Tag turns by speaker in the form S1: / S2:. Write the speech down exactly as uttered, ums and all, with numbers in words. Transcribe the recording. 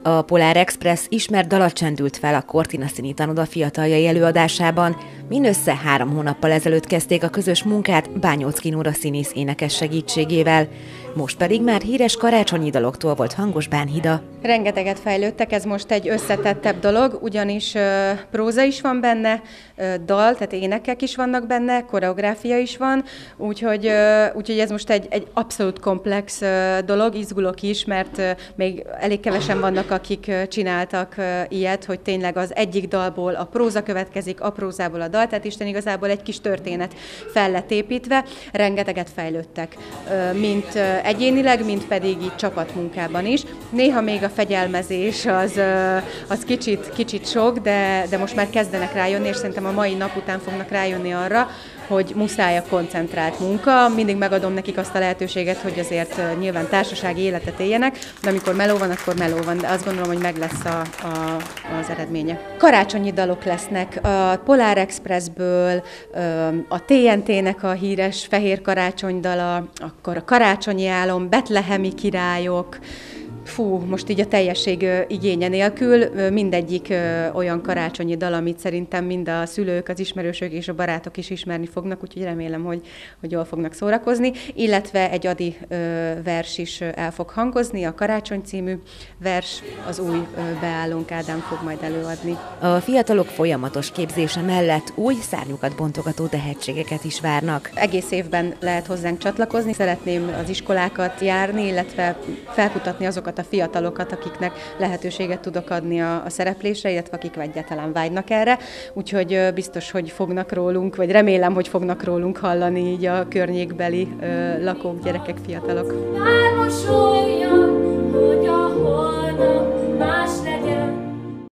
S1: A Polar Express ismert dala csendült fel a Cortina Színi Tanoda fiataljai előadásában. Mindössze három hónappal ezelőtt kezdték a közös munkát Bányóczky Nóra színész énekes segítségével. Most pedig már híres karácsonyi daloktól volt hangos Bánhida.
S2: Rengeteget fejlődtek, ez most egy összetettebb dolog, ugyanis uh, próza is van benne, uh, dal, tehát énekek is vannak benne, koreográfia is van, úgyhogy, uh, úgyhogy ez most egy, egy abszolút komplex uh, dolog, izgulok is, mert uh, még elég kevesen vannak, akik uh, csináltak uh, ilyet, hogy tényleg az egyik dalból a próza következik, a prózából a dal, tehát Isten igazából egy kis történet fel lett építve, rengeteget fejlődtek, uh, mint uh, egyénileg, mint pedig így csapatmunkában is. Néha még a fegyelmezés az, az kicsit, kicsit sok, de, de most már kezdenek rájönni, és szerintem a mai nap után fognak rájönni arra, hogy muszáj a koncentrált munka. Mindig megadom nekik azt a lehetőséget, hogy azért nyilván társasági életet éljenek, de amikor meló van, akkor meló van, de azt gondolom, hogy meg lesz a, a, az eredménye. Karácsonyi dalok lesznek a Polar Expressből, a té en té-nek a híres Fehér karácsonydala, akkor a Karácsonyi álom, Betlehemi királyok, fú, most így a teljesség igénye nélkül, mindegyik olyan karácsonyi dal, amit szerintem mind a szülők, az ismerősök és a barátok is ismerni fognak, úgyhogy remélem, hogy, hogy jól fognak szórakozni, illetve egy Ady vers is el fog hangozni, a Karácsony című vers, az új beállónk Ádám fog majd előadni.
S1: A fiatalok folyamatos képzése mellett új szárnyukat bontogató tehetségeket is várnak.
S2: Egész évben lehet hozzánk csatlakozni, szeretném az iskolákat járni, illetve felkutatni azokat a fiatalokat, akiknek lehetőséget tudok adni a, a szereplésre, illetve akik egyáltalán vágynak erre. Úgyhogy biztos, hogy fognak rólunk, vagy remélem, hogy fognak rólunk hallani így a környékbeli ö, lakók, gyerekek, fiatalok.